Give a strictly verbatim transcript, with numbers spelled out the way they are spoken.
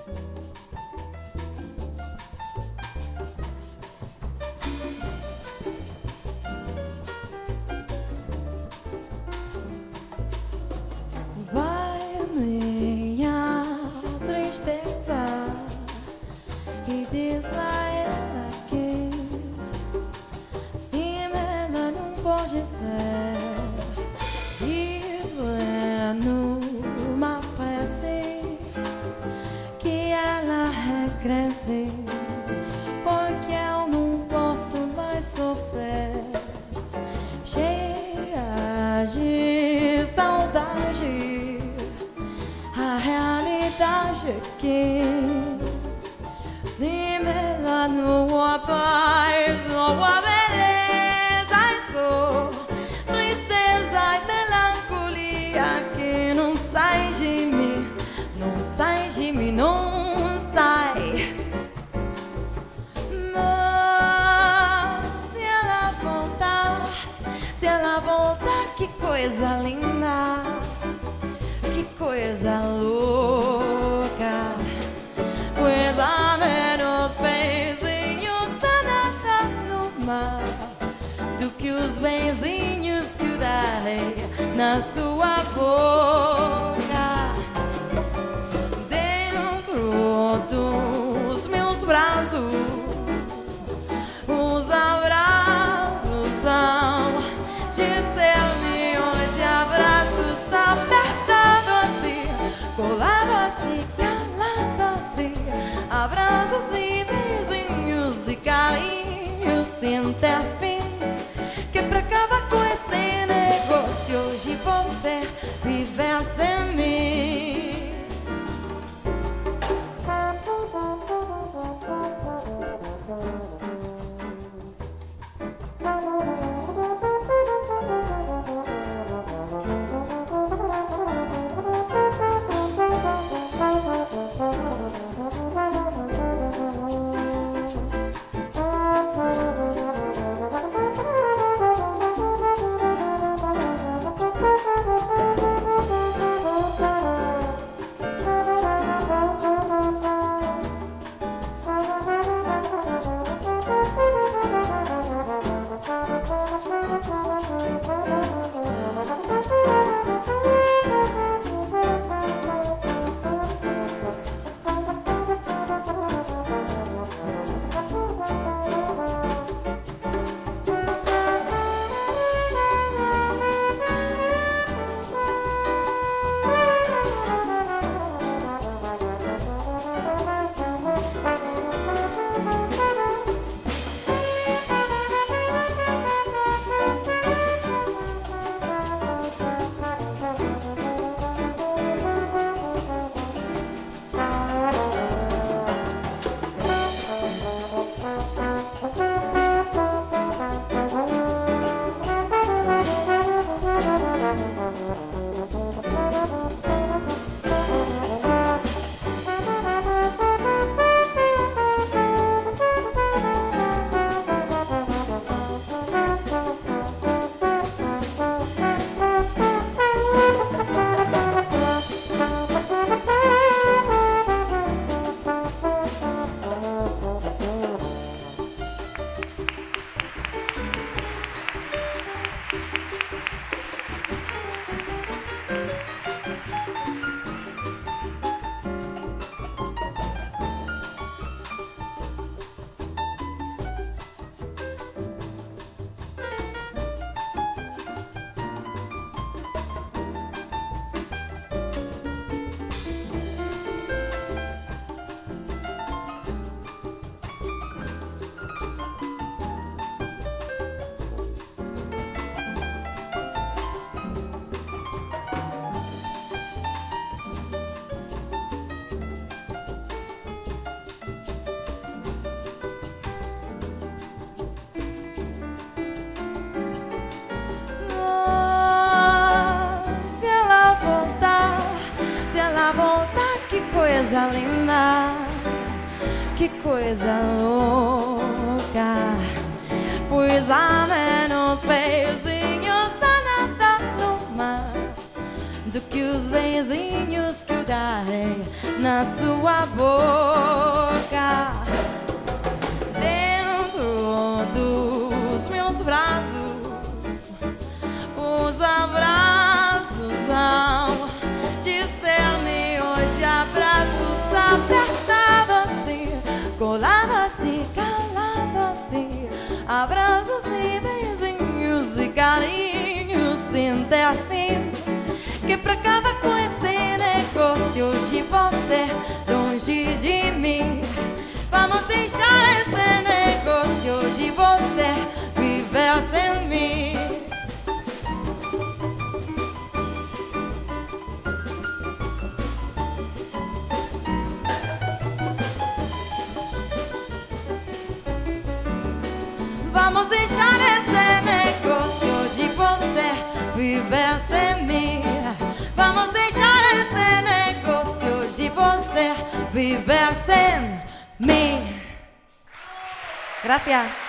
Vai minha tristeza e diz lá ela que se ela não pode ser. Diz-lhe numa prece que ela regresse, porque eu não posso mais sofrer. Cheia de saudade, a realidade é que se ela não apaz, não há beleza, só tristeza e melancolia que não sai de mim, não sai de mim, não sai. Mas se ela voltar, se ela voltar, que coisa linda, que coisa louca, pois há menos beijinhos a nadar no mar do que os beijinhos que eu darei na sua boca. Dentro dos meus braços, os abraços são de ser milhões de abraços apertados assim, colado assim, calado assim, abraços e beijinhos e carinhos sem ter fim, que pra acabar com esse negócio hoje você viver sem mim. coisa linda, que coisa louca. Pois há menos beijinhos a nadar no mar do que os beijinhos que eu darei na sua boca. Dentro dos meus braços, os abraços vão dizer-me hoje. Abraços apertados assim, colados assim, calados assim. Abraços e beijinhos e carinhos sem ter fim, que pra acabar com esse negócio hoje você longe de mim. Vamos deixar esse negócio hoje você viver sem mim. Vamos deixar esse negócio de você viver sem mim. Vamos deixar esse negócio de você viver sem mim. Gracias.